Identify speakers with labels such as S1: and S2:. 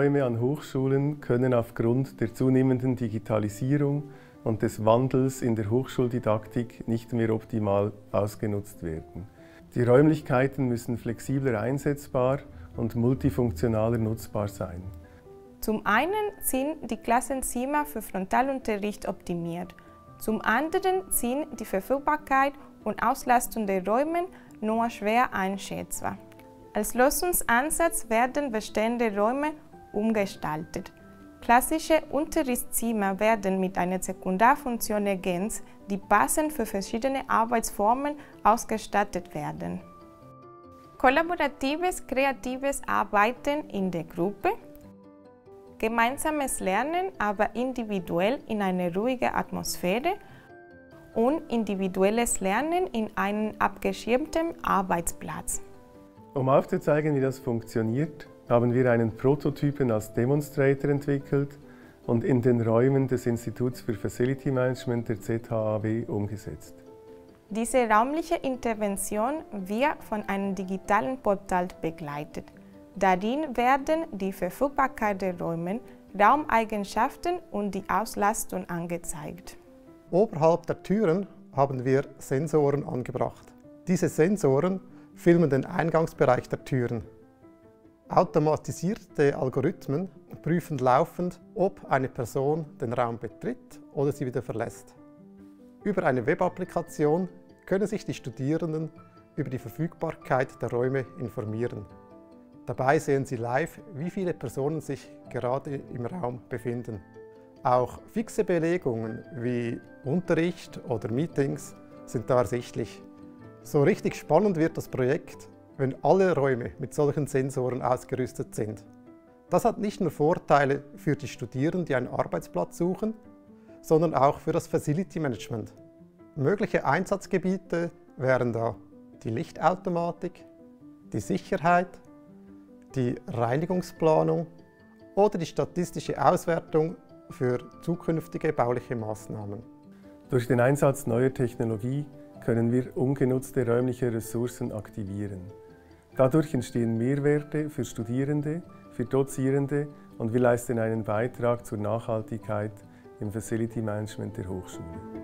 S1: Büroräume an Hochschulen können aufgrund der zunehmenden Digitalisierung und des Wandels in der Hochschuldidaktik nicht mehr optimal ausgenutzt werden. Die Räumlichkeiten müssen flexibler einsetzbar und multifunktionaler nutzbar sein.
S2: Zum einen sind die Klassenzimmer für Frontalunterricht optimiert. Zum anderen sind die Verfügbarkeit und Auslastung der Räume nur schwer einschätzbar. Als Lösungsansatz werden bestehende Räume umgestaltet. Klassische Unterrichtszimmer werden mit einer Sekundarfunktion ergänzt, die passend für verschiedene Arbeitsformen ausgestattet werden. Kollaboratives, kreatives Arbeiten in der Gruppe, gemeinsames Lernen, aber individuell in einer ruhigen Atmosphäre und individuelles Lernen in einem abgeschirmten Arbeitsplatz.
S1: Um aufzuzeigen, wie das funktioniert, haben wir einen Prototypen als Demonstrator entwickelt und in den Räumen des Instituts für Facility Management der ZHAW umgesetzt.
S2: Diese räumliche Intervention wird von einem digitalen Portal begleitet. Darin werden die Verfügbarkeit der Räume, Raumeigenschaften und die Auslastung angezeigt.
S3: Oberhalb der Türen haben wir Sensoren angebracht. Diese Sensoren filmen den Eingangsbereich der Türen. Automatisierte Algorithmen prüfen laufend, ob eine Person den Raum betritt oder sie wieder verlässt. Über eine Webapplikation können sich die Studierenden über die Verfügbarkeit der Räume informieren. Dabei sehen sie live, wie viele Personen sich gerade im Raum befinden. Auch fixe Belegungen wie Unterricht oder Meetings sind da ersichtlich. So richtig spannend wird das Projekt, wenn alle Räume mit solchen Sensoren ausgerüstet sind. Das hat nicht nur Vorteile für die Studierenden, die einen Arbeitsplatz suchen, sondern auch für das Facility Management. Mögliche Einsatzgebiete wären da die Lichtautomatik, die Sicherheit, die Reinigungsplanung oder die statistische Auswertung für zukünftige bauliche Maßnahmen.
S1: Durch den Einsatz neuer Technologie können wir ungenutzte räumliche Ressourcen aktivieren. Dadurch entstehen Mehrwerte für Studierende, für Dozierende und wir leisten einen Beitrag zur Nachhaltigkeit im Facility Management der Hochschule.